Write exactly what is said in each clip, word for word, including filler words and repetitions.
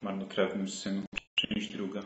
Marnotrawnym synu. Część druga.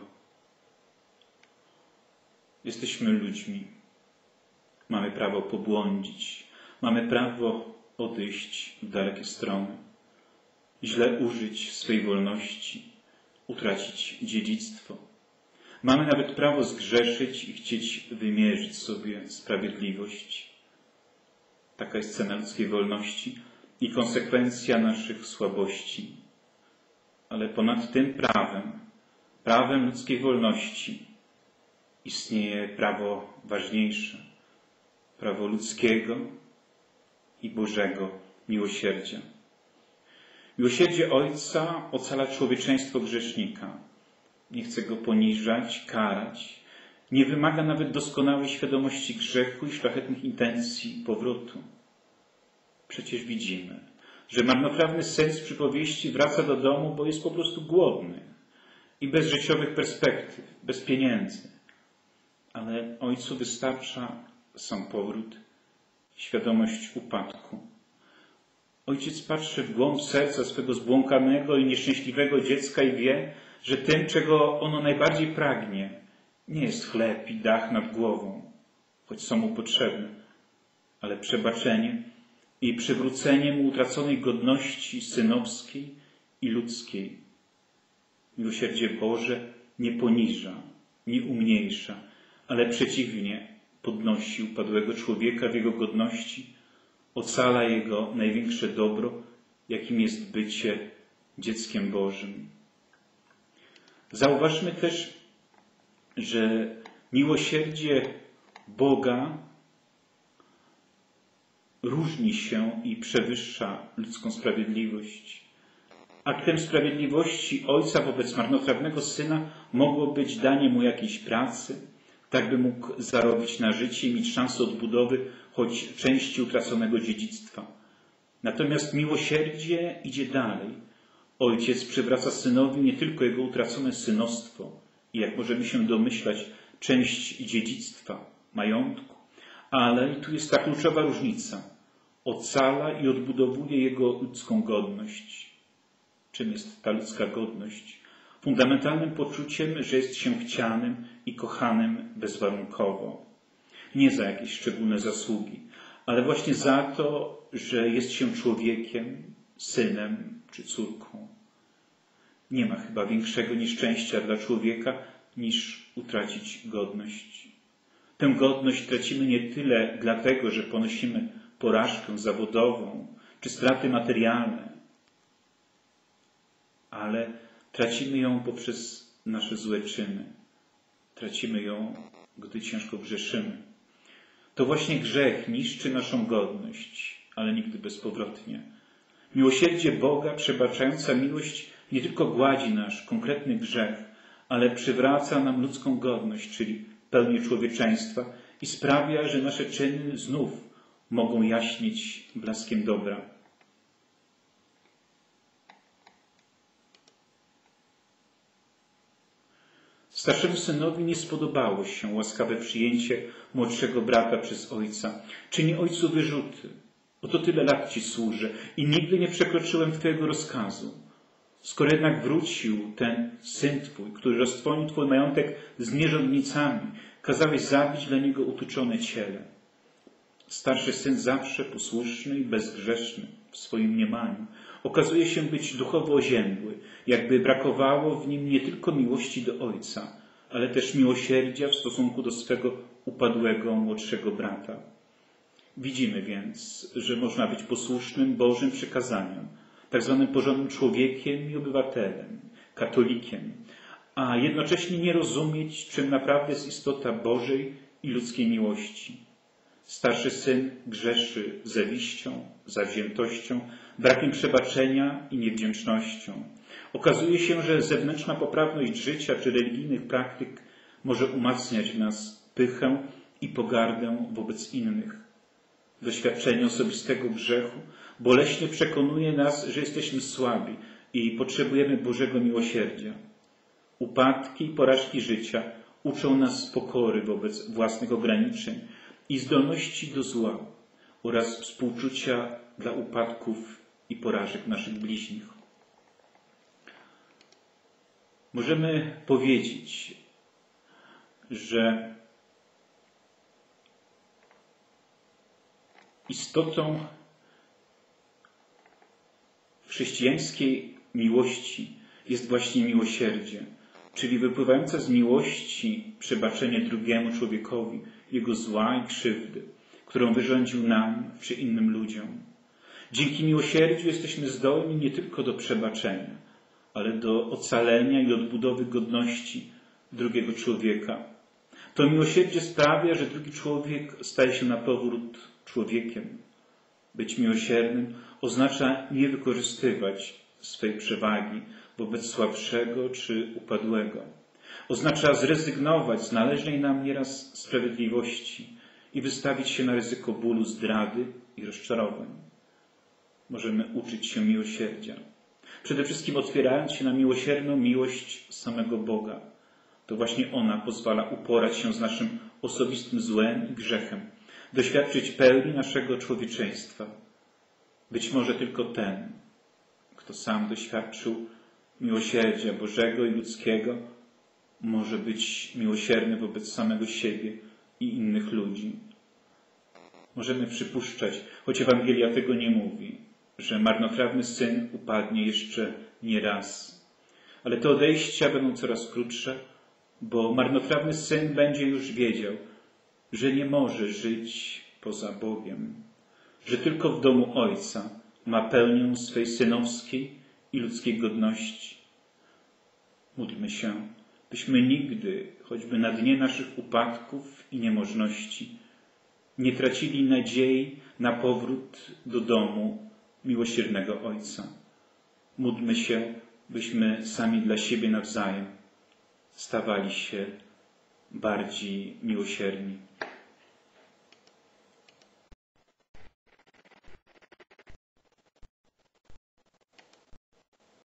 Jesteśmy ludźmi. Mamy prawo pobłądzić. Mamy prawo odejść w dalekie strony. Źle użyć swej wolności. Utracić dziedzictwo. Mamy nawet prawo zgrzeszyć i chcieć wymierzyć sobie sprawiedliwość. Taka jest cena ludzkiej wolności i konsekwencja naszych słabości. Ale ponad tym prawem, prawem ludzkiej wolności, istnieje prawo ważniejsze, prawo ludzkiego i Bożego miłosierdzia. Miłosierdzie Ojca ocala człowieczeństwo grzesznika. Nie chce go poniżać, karać. Nie wymaga nawet doskonałej świadomości grzechu i szlachetnych intencji powrotu. Przecież widzimy, że marnotrawny syn z przypowieści wraca do domu, bo jest po prostu głodny i bez życiowych perspektyw, bez pieniędzy. Ale ojcu wystarcza sam powrót, świadomość upadku. Ojciec patrzy w głąb serca swego zbłąkanego i nieszczęśliwego dziecka i wie, że tym, czego ono najbardziej pragnie, nie jest chleb i dach nad głową, choć są mu potrzebne, ale przebaczenie i przywrócenie mu utraconej godności synowskiej i ludzkiej. Miłosierdzie Boże nie poniża, nie umniejsza, ale przeciwnie podnosi upadłego człowieka w jego godności, ocala jego największe dobro, jakim jest bycie dzieckiem Bożym. Zauważmy też, że miłosierdzie Boga różni się i przewyższa ludzką sprawiedliwość. Aktem sprawiedliwości Ojca wobec marnotrawnego Syna mogło być danie mu jakiejś pracy, tak by mógł zarobić na życie i mieć szansę odbudowy choć części utraconego dziedzictwa. Natomiast miłosierdzie idzie dalej. Ojciec przywraca Synowi nie tylko jego utracone synostwo i, jak możemy się domyślać, część dziedzictwa, majątku, ale i tu jest ta kluczowa różnica. Ocala i odbudowuje jego ludzką godność. Czym jest ta ludzka godność? Fundamentalnym poczuciem, że jest się chcianym i kochanym bezwarunkowo. Nie za jakieś szczególne zasługi, ale właśnie za to, że jest się człowiekiem, synem czy córką. Nie ma chyba większego nieszczęścia dla człowieka, niż utracić godność. Tę godność tracimy nie tyle dlatego, że ponosimy porażkę zawodową czy straty materialne, ale tracimy ją poprzez nasze złe czyny. Tracimy ją, gdy ciężko grzeszymy. To właśnie grzech niszczy naszą godność, ale nigdy bezpowrotnie. Miłosierdzie Boga, przebaczająca miłość, nie tylko gładzi nasz konkretny grzech, ale przywraca nam ludzką godność, czyli pełnię człowieczeństwa i sprawia, że nasze czyny znów mogą jaśnieć blaskiem dobra. Starszemu synowi nie spodobało się łaskawe przyjęcie młodszego brata przez ojca. Czyni ojcu wyrzuty. Oto tyle lat ci służę i nigdy nie przekroczyłem twojego rozkazu. Skoro jednak wrócił ten syn twój, który roztrwonił twój majątek z nierządnicami, kazałeś zabić dla niego utuczone ciele. Starszy syn zawsze posłuszny i bezgrzeszny w swoim mniemaniu okazuje się być duchowo oziębły, jakby brakowało w nim nie tylko miłości do ojca, ale też miłosierdzia w stosunku do swego upadłego młodszego brata. Widzimy więc, że można być posłusznym Bożym przykazaniom, tak zwanym porządnym człowiekiem i obywatelem, katolikiem, a jednocześnie nie rozumieć, czym naprawdę jest istota Bożej i ludzkiej miłości. Starszy syn grzeszy zawiścią, zawziętością, brakiem przebaczenia i niewdzięcznością. Okazuje się, że zewnętrzna poprawność życia czy religijnych praktyk może umacniać w nas pychę i pogardę wobec innych. Doświadczenie osobistego grzechu boleśnie przekonuje nas, że jesteśmy słabi i potrzebujemy Bożego miłosierdzia. Upadki i porażki życia uczą nas pokory wobec własnych ograniczeń i zdolności do zła oraz współczucia dla upadków i porażek naszych bliźnich. Możemy powiedzieć, że istotą chrześcijańskiej miłości jest właśnie miłosierdzie, czyli wypływające z miłości przebaczenie drugiemu człowiekowi jego zła i krzywdy, którą wyrządził nam czy innym ludziom. Dzięki miłosierdziu jesteśmy zdolni nie tylko do przebaczenia, ale do ocalenia i odbudowy godności drugiego człowieka. To miłosierdzie sprawia, że drugi człowiek staje się na powrót człowiekiem. Być miłosiernym oznacza nie wykorzystywać swej przewagi wobec słabszego czy upadłego. Oznacza zrezygnować z należnej nam nieraz sprawiedliwości i wystawić się na ryzyko bólu, zdrady i rozczarowań. Możemy uczyć się miłosierdzia. Przede wszystkim otwierając się na miłosierną miłość samego Boga. To właśnie ona pozwala uporać się z naszym osobistym złem i grzechem, doświadczyć pełni naszego człowieczeństwa. Być może tylko ten, kto sam doświadczył miłosierdzia Bożego i ludzkiego, może być miłosierny wobec samego siebie i innych ludzi. Możemy przypuszczać, choć Ewangelia tego nie mówi, że marnotrawny syn upadnie jeszcze nie raz. Ale te odejścia będą coraz krótsze, bo marnotrawny syn będzie już wiedział, że nie może żyć poza Bogiem, że tylko w domu Ojca ma pełnię swej synowskiej i ludzkiej godności. Módlmy się, byśmy nigdy, choćby na dnie naszych upadków i niemożności, nie tracili nadziei na powrót do domu miłosiernego Ojca. Módlmy się, byśmy sami dla siebie nawzajem stawali się bardziej miłosierni.